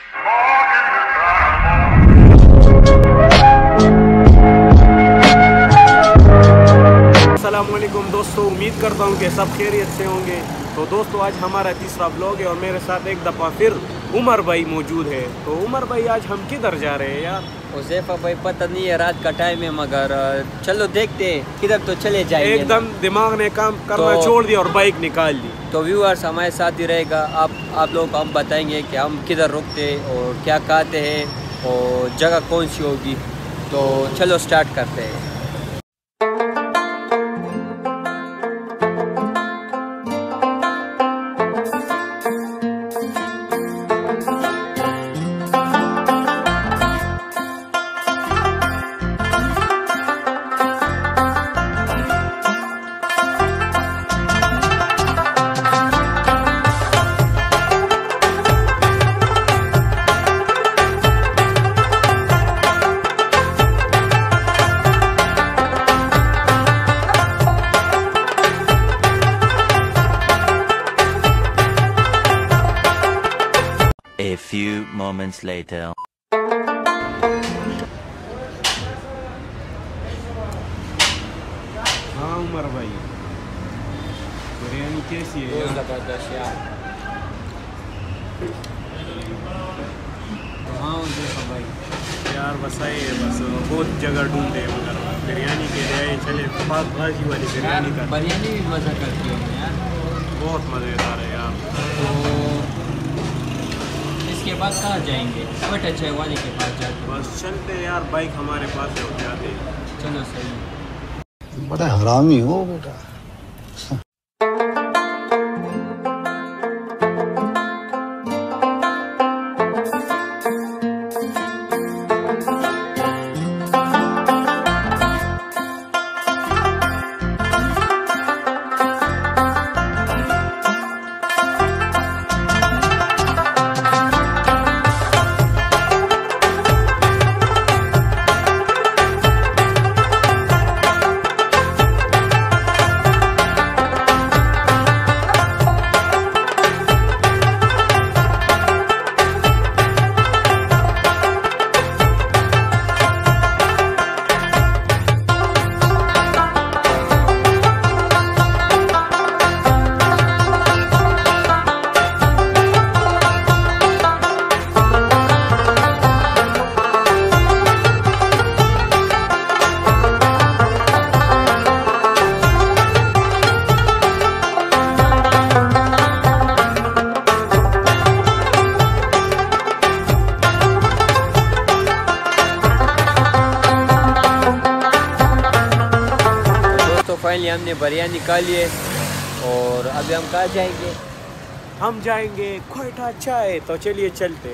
अस्सलामुअलैकुम दोस्तों, उम्मीद करता हूँ कि सब खैरियत से होंगे। तो दोस्तों, आज हमारा तीसरा ब्लॉग है और मेरे साथ एक दफ़ा फिर उमर भाई मौजूद है। तो उमर भाई, आज हम किधर जा रहे हैं यार? हुज़ैफा भाई, पता नहीं है, रात का टाइम है, मगर चलो देखते हैं किधर तो चले जाएंगे। एकदम दिमाग ने काम करना छोड़ दिया और बाइक निकाल ली। तो व्यूअर्स हमारे साथ ही रहेगा। आप लोगों को हम बताएंगे कि हम किधर रुकते और क्या खाते हैं और जगह कौन सी होगी। तो चलो स्टार्ट करते हैं। A few moments later. हाँ उमर भाई, बिरयानी कैसी है? ज़बरदस्त यार। हाँ हुज़ैफा भाई यार बस आए, बस बहुत जगह ढूंढे मगर बिरयानी के लिए चले। पाक भाजी वाली बिरयानी का बिरयानी भी मज़ा करती है यार, बहुत मज़ेदार है यार। तो इसके बाद कहाँ जाएंगे? क्वेटा चाय वाले के पास जाते। बस चलते यार, बाइक हमारे पास है, उठ जाते। चलो सही। बड़ा हरामी हो बेटा। फाइनली हमने बिरयानी खा ली है और अभी हम कहाँ जाएंगे? हम जाएंगे क्वेटा चाय। तो चलिए चलते।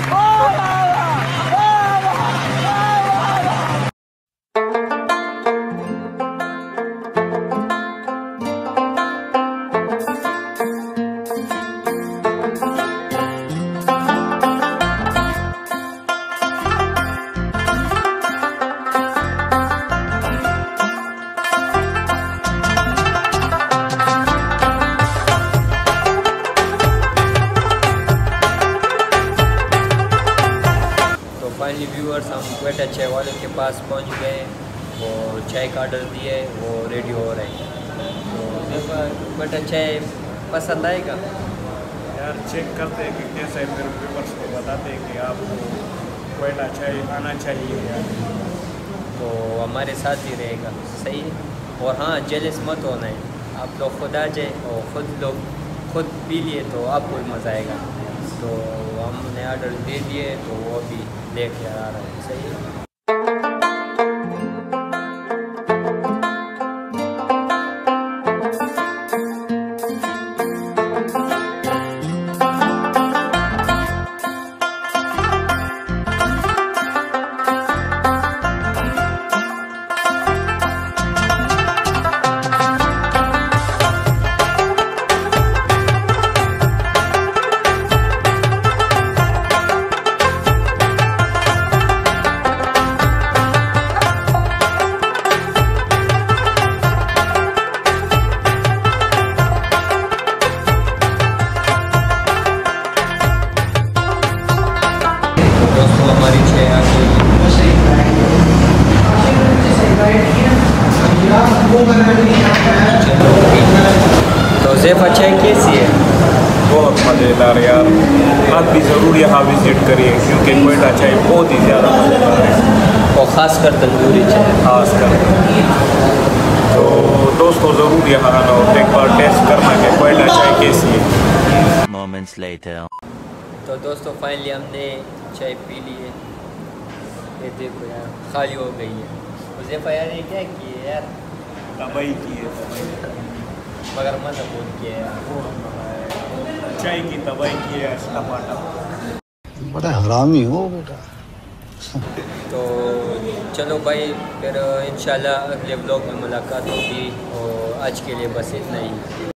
फाइनली व्यूअर्स, हम क्वेटा चाय वाले के पास पहुंच गए और चाय का ऑर्डर दिए, वो रेडी हो रहे हैं। तो क्वेटा चाय पसंद आएगा यार? चेक करते हैं कि कैसा है, फिर व्यूअर्स को बताते हैं कि आपको क्वेटा चाय आना चाहिए यार। तो हमारे साथ ही रहेगा, सही है। और हाँ, जेलस मत होना है, आप लोग खुद आ जाए और खुद पी लिए तो आपको भी मज़ा आएगा। तो हमने ऑर्डर दे दिए, तो वो भी लेके आ रहा है, सही है। है आगे। तो ज़ैफ़ा चाय कैसी है? बहुत मज़ेदार यार, आप भी ज़रूर यहाँ विज़िट करिए क्योंकि कोयटा चाय बहुत ही ज़्यादा मज़ेदार है, और ख़ासकर तंदूरी चाय। खास कर। तो दोस्तों ज़रूर यहाँ आना और एक बार टेस्ट करना कि कोयटा चाय कैसी है। Moments later. तो दोस्तों फाइनली हमने चाय पी ली है। ये देखो यार खाली हो गई है। तो ज़ैफ़ा यार ये क्या किए यार? तबाही की है, तबाही। मगर मज़ा बहुत किया है यार। चाय की तबाही की है टमाटर। बड़ा हरामी हो बेटा। तो चलो भाई फिर इंशाल्लाह अगले ब्लॉग में मुलाकात होगी और आज के लिए बस इतना ही।